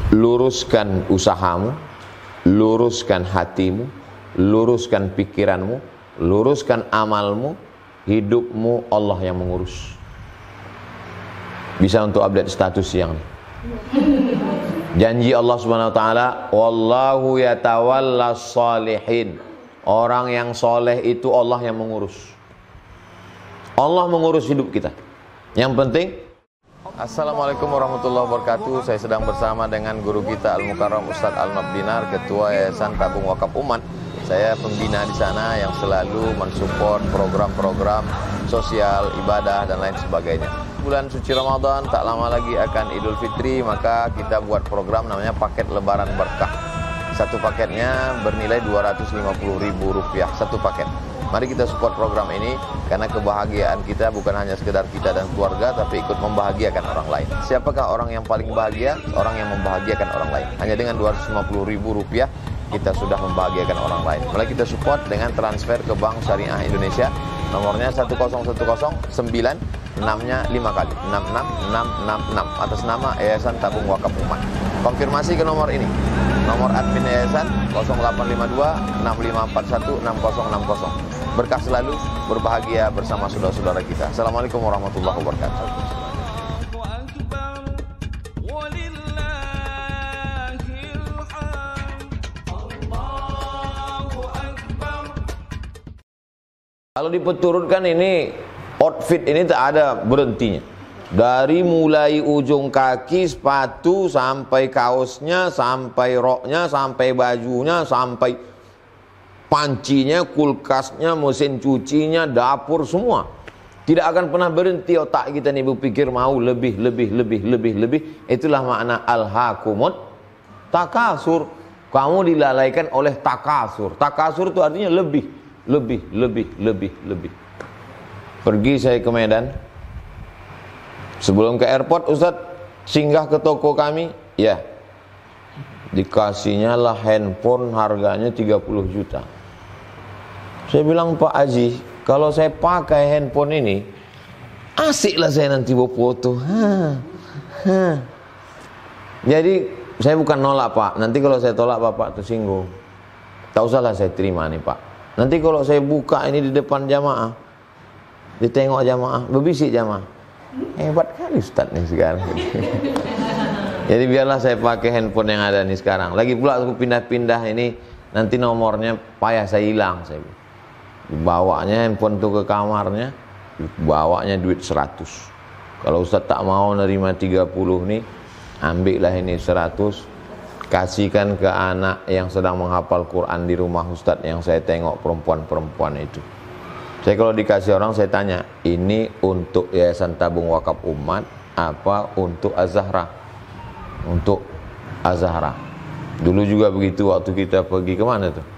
luruskan usahamu, luruskan hatimu, luruskan pikiranmu, luruskan amalmu, hidupmu Allah yang mengurus. Bisa untuk update status siang nih. Janji Allah Subhanahu wa taala, wallahu yatawallas shalihin. Orang yang soleh itu Allah yang mengurus. Allah mengurus hidup kita. Yang penting, Assalamualaikum warahmatullahi wabarakatuh. Saya sedang bersama dengan guru kita Al-Mukarram Ustadz Al-Nabdinar, Ketua Yayasan Tabung Wakaf Umat. Saya pembina di sana yang selalu mensupport program-program sosial, ibadah dan lain sebagainya. Bulan suci Ramadan tak lama lagi akan Idul Fitri, maka kita buat program namanya paket Lebaran Berkah. Satu paketnya bernilai Rp250.000 satu paket. Mari kita support program ini karena kebahagiaan kita bukan hanya sekedar kita dan keluarga, tapi ikut membahagiakan orang lain. Siapakah orang yang paling bahagia? Orang yang membahagiakan orang lain. Hanya dengan Rp250.000 kita sudah membahagiakan orang lain. Mulai kita support dengan transfer ke Bank Syariah Indonesia. Nomornya 10109, 6-nya 5 kali, 66666 atas nama Yayasan Tabung Wakaf Umat. Konfirmasi ke nomor ini. Nomor admin Yayasan 0852 6541 6060. Berkah selalu, berbahagia bersama saudara-saudara kita. Assalamualaikum warahmatullahi wabarakatuh. Kalau dipeturutkan ini, outfit ini tak ada berhentinya. Dari mulai ujung kaki, sepatu, sampai kaosnya, sampai roknya, sampai bajunya, sampai pancinya, kulkasnya, mesin cucinya, dapur, semua. Tidak akan pernah berhenti otak kita nih berpikir mau lebih. Itulah makna alhaakumut takasur. Kamu dilalaikan oleh takasur. Takasur itu artinya lebih. Pergi saya ke Medan. Sebelum ke airport, Ustadz singgah ke toko kami. Ya, dikasihnya lah handphone harganya 30 juta. Saya bilang, Pak Haji, kalau saya pakai handphone ini, asik lah saya nanti bawa foto. Jadi saya bukan nolak, Pak. Nanti kalau saya tolak Bapak tersinggung. Tak usahlah saya terima nih, Pak. Nanti kalau saya buka ini di depan jamaah, ditengok jamaah, berbisik jamaah. Hebat kali Ustadz nih sekarang. Jadi biarlah saya pakai handphone yang ada nih sekarang. Lagi pula aku pindah-pindah ini, nanti nomornya payah saya hilang. Saya bawanya handphone itu ke kamarnya, bawanya duit 100. Kalau Ustadz tak mau nerima 30 nih, ambillah ini 100. Kasihkan ke anak yang sedang menghafal Quran di rumah Ustadz yang saya tengok perempuan-perempuan itu. Saya kalau dikasih orang saya tanya, ini untuk Yayasan Tabung Wakaf Umat apa untuk Az-Zahra? Untuk Az-Zahra. Dulu juga begitu waktu kita pergi kemana tuh?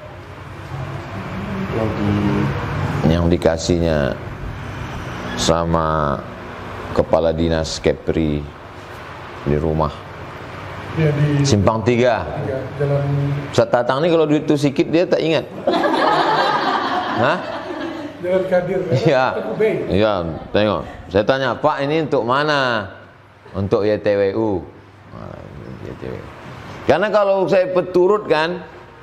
Yang dikasihnya sama kepala dinas Kepri di rumah. Ya, di Simpang 3 jalan... Ustaz Tatang ini kalau duit itu sikit dia tak ingat. Hah? Jalan Kadir. Iya. Iya, tengok. Saya tanya, Pak ini untuk mana? Untuk YTWU. Karena kalau saya peturut kan,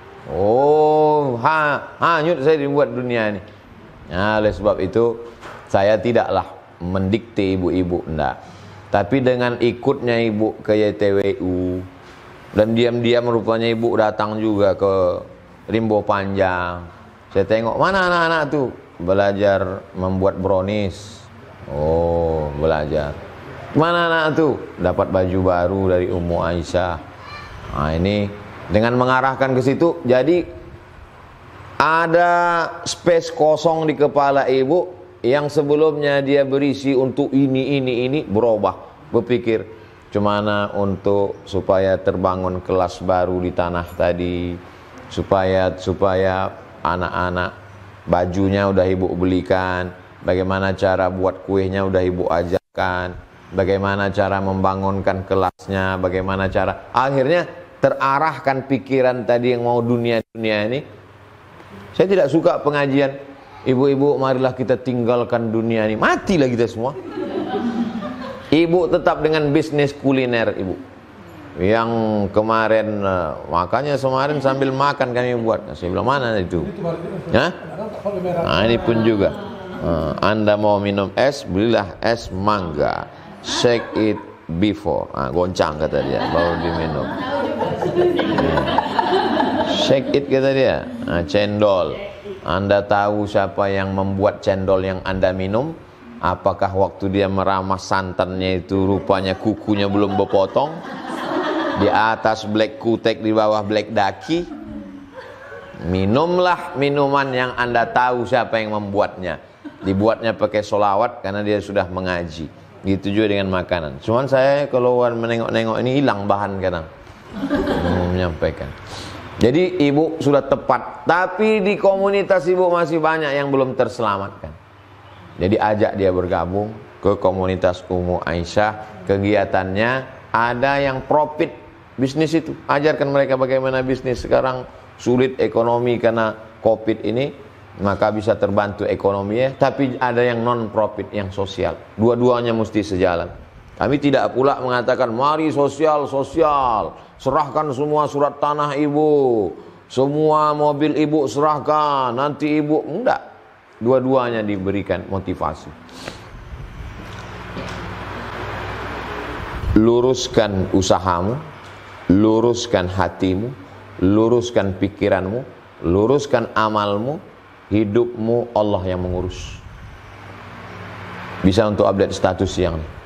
hanyut saya dibuat dunia ini. Nah, oleh sebab itu saya tidaklah mendikte ibu-ibu, enggak. Tapi dengan ikutnya ibu ke YTWU dan diam-diam rupanya ibu datang juga ke Rimbo Panjang. Saya tengok mana anak-anak tuh belajar membuat brownies. Oh, belajar. Mana anak tuh dapat baju baru dari Ummu Aisyah. Nah, ini dengan mengarahkan ke situ, jadi ada space kosong di kepala ibu yang sebelumnya dia berisi untuk ini berubah, berpikir cumana untuk supaya terbangun kelas baru di tanah tadi, supaya anak-anak bajunya udah ibu belikan, bagaimana cara buat kuehnya udah ibu ajarkan, bagaimana cara membangunkan kelasnya, bagaimana cara, akhirnya terarahkan pikiran tadi yang mau dunia ini. Saya tidak suka pengajian ibu-ibu marilah kita tinggalkan dunia ini, matilah kita semua. Ibu tetap dengan bisnis kuliner ibu. Yang kemarin makanya kemarin sambil makan kami buat. Saya bilang mana itu? Hah? Nah ini pun juga. Anda mau minum es, belilah es mangga. Shake it before. Goncang kata dia, baru diminum. Shake it kata dia. Cendol. Anda tahu siapa yang membuat cendol yang Anda minum? Apakah waktu dia meramas santannya itu rupanya kukunya belum berpotong? Di atas black kutek, di bawah black daki. Minumlah minuman yang Anda tahu siapa yang membuatnya. Dibuatnya pakai solawat karena dia sudah mengaji. Gitu juga dengan makanan. Cuman saya kalau menengok-nengok ini hilang bahan kadang menyampaikan. Jadi ibu sudah tepat, tapi di komunitas ibu masih banyak yang belum terselamatkan. Jadi ajak dia bergabung ke komunitas Ummu Aisyah. Kegiatannya ada yang profit bisnis itu. Ajarkan mereka bagaimana bisnis. Sekarang sulit ekonomi karena Covid ini, maka bisa terbantu ekonominya. Tapi ada yang non profit, yang sosial. Dua-duanya mesti sejalan. Kami tidak pula mengatakan mari sosial, serahkan semua surat tanah ibu, semua mobil ibu serahkan, nanti ibu enggak. Dua-duanya diberikan motivasi. Luruskan usahamu, luruskan hatimu, luruskan pikiranmu, luruskan amalmu, hidupmu Allah yang mengurus. Bisa untuk update status yang ini.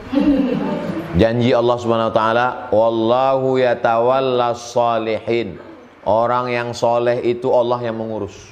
Janji Allah Subhanahu wa taala, wallahu yatawallas shalihin. Orang yang soleh itu Allah yang mengurus.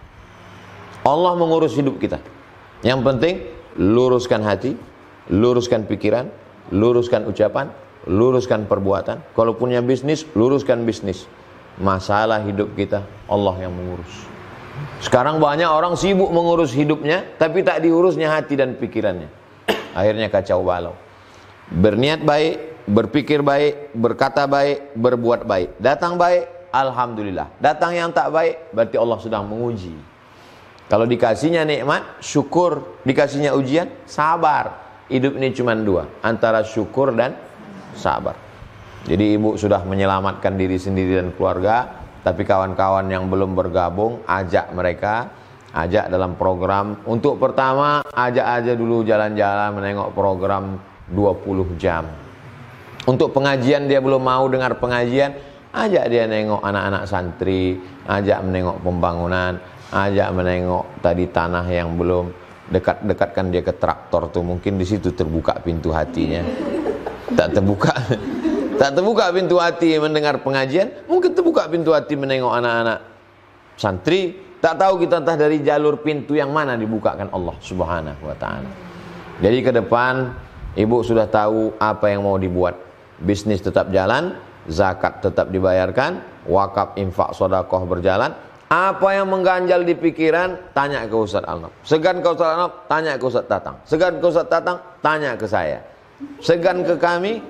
Allah mengurus hidup kita. Yang penting luruskan hati, luruskan pikiran, luruskan ucapan, luruskan perbuatan. Kalau punya bisnis, luruskan bisnis. Masalah hidup kita Allah yang mengurus. Sekarang banyak orang sibuk mengurus hidupnya, tapi tak diurusnya hati dan pikirannya. Akhirnya kacau balau. Berniat baik, berpikir baik, berkata baik, berbuat baik. Datang baik, alhamdulillah. Datang yang tak baik, berarti Allah sedang menguji. Kalau dikasihnya nikmat, syukur. Dikasihnya ujian, sabar. Hidup ini cuma dua, antara syukur dan sabar. Jadi ibu sudah menyelamatkan diri sendiri dan keluarga. Tapi kawan-kawan yang belum bergabung, ajak mereka, ajak dalam program. Untuk pertama, ajak aja dulu jalan-jalan menengok program 20 jam. Untuk pengajian dia belum mau dengar pengajian, ajak dia nengok anak-anak santri, ajak menengok pembangunan, ajak menengok tadi tanah yang belum, dekat-dekatkan dia ke traktor tuh, mungkin di situ terbuka pintu hatinya. Tak terbuka pintu hati mendengar pengajian, mungkin terbuka pintu hati menengok anak-anak santri. Tak tahu kita entah dari jalur pintu yang mana dibukakan Allah Subhanahu wa taala. Jadi ke depan ibu sudah tahu apa yang mau dibuat. Bisnis tetap jalan, zakat tetap dibayarkan, wakaf, infak, sedekah berjalan. Apa yang mengganjal di pikiran, tanya ke Ustaz Arnab. Segan ke Ustaz Arnab, tanya ke Ustaz Tatang. Segan ke Ustaz Tatang, tanya ke saya. Segan ke kami,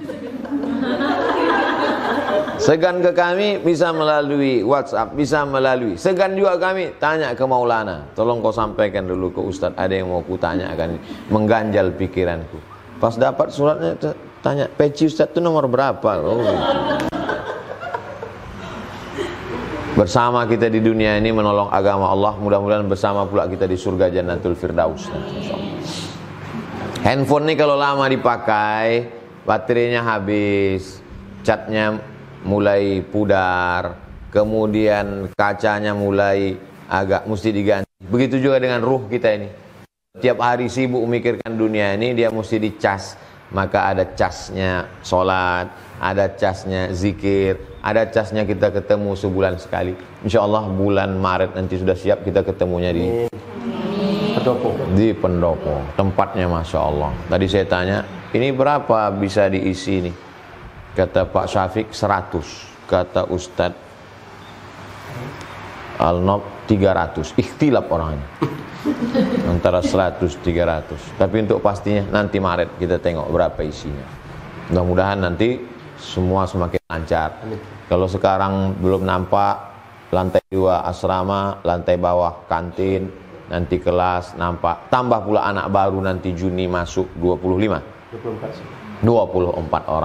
bisa melalui WhatsApp, bisa melalui. Segan juga kami, tanya ke Maulana. Tolong kau sampaikan dulu ke Ustaz, ada yang mau ku tanyakan, mengganjal pikiranku. Pas dapat suratnya, tanya, peci Ustaz itu nomor berapa? Oh, gitu. Bersama kita di dunia ini menolong agama Allah, mudah-mudahan bersama pula kita di surga Jannatul Firdaus. Handphone ini kalau lama dipakai, baterainya habis, catnya mulai pudar, kemudian kacanya mulai agak mesti diganti. Begitu juga dengan ruh kita ini. Tiap hari sibuk memikirkan dunia ini, dia mesti dicas. Maka ada casnya sholat, ada casnya zikir, ada casnya kita ketemu sebulan sekali. Insya Allah bulan Maret nanti sudah siap kita ketemunya di Pendopo. Di Pendopo. Tempatnya Masya Allah. Tadi saya tanya, ini berapa bisa diisi nih? Kata Pak Syafiq 100. Kata Ustadz Al-Nob 300. Ikhtilaf orangnya. Antara 100, 300. Tapi untuk pastinya nanti Maret kita tengok berapa isinya. Mudah-mudahan nanti semua semakin lancar. Kalau sekarang belum nampak, lantai 2 asrama, lantai bawah kantin, nanti kelas nampak. Tambah pula anak baru nanti Juni masuk 25. 24 orang.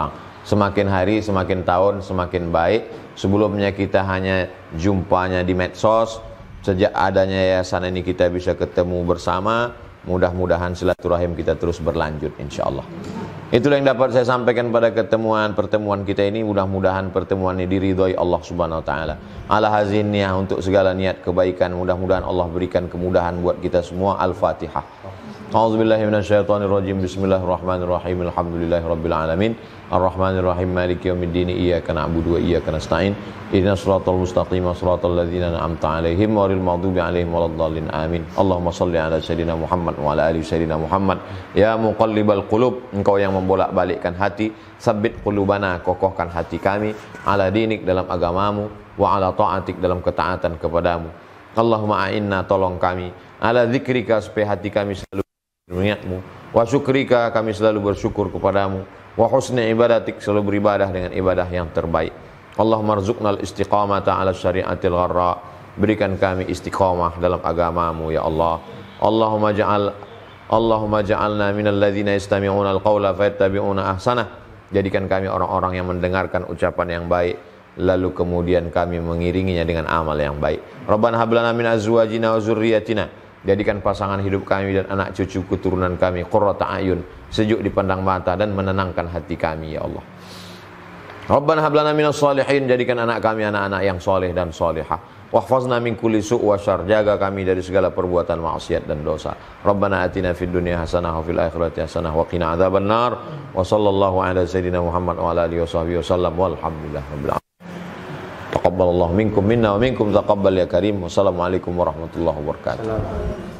Semakin hari, semakin tahun, semakin baik. Sebelumnya kita hanya jumpanya di medsos. Sejak adanya yayasan ini kita bisa ketemu bersama. Mudah-mudahan silaturahim kita terus berlanjut insyaallah. Itulah yang dapat saya sampaikan pada pertemuan kita ini. Mudah-mudahan pertemuan ini diridhoi Allah Subhanahu wa taala. Ala hazin niyah, untuk segala niat kebaikan, mudah-mudahan Allah berikan kemudahan buat kita semua. Al-Fatihah. A'udzubillahi minasyaitonirrajim. Bismillahirrahmanirrahim. Alhamdulillahirabbil alamin. Arrahmanirrahim. Maliki yaumiddin. Iyyaka na'budu wa iyyaka nasta'in. Ihdinas siratal mustaqim, siratal ladzina an'amta 'alaihim ghairil maghdubi 'alaihim waladdallin. Amin. Allahumma shalli ala sayyidina Muhammad wa ala ali sayyidina Muhammad. Ya muqallibal qulub, engkau yang membolak-balikkan hati, sabbit qulubana, kokohkan hati kami, ala dinik, dalam agamamu, wa ala ta'atik, dalam ketaatan kepadamu. Allahumma a'inna, tolong kami, ala dzikrika, supaya hati kami selalu mengingatmu, wa syukrika, kami selalu bersyukur kepadamu, wa husni ibadatik, selalu beribadah dengan ibadah yang terbaik. Allahumma rzuqnal istiqamata ala syariatil gharra, berikan kami istiqamah dalam agamamu ya Allah. Allahumma ja'alna minal ladzina yastami'una al-qawla fayattabi'una ahsanah, jadikan kami orang-orang yang mendengarkan ucapan yang baik, lalu kemudian kami mengiringinya dengan amal yang baik. Rabbana hab lana min azwajina wa dzurriyyatina, jadikan pasangan hidup kami dan anak cucu keturunan kami qurrata a'yun, sejuk dipandang mata dan menenangkan hati kami ya Allah. Rabbana hab lana minas shalihin, jadikan anak kami anak-anak yang soleh dan solehah. Wahfazna min kulli su' wa syarr, jaga kami dari segala perbuatan maksiat dan dosa. Rabbana atina fid dunya hasanah wa fil akhirati hasanah wa qina adzaban nar. Wa sallallahu ala sayyidina Muhammad wa ala alihi wasallam walhamdulillahi rabbil alamin. Taqabbalallahu minkum minna wa minkum taqabbal ya karim. Wassalamualaikum warahmatullahi wabarakatuh.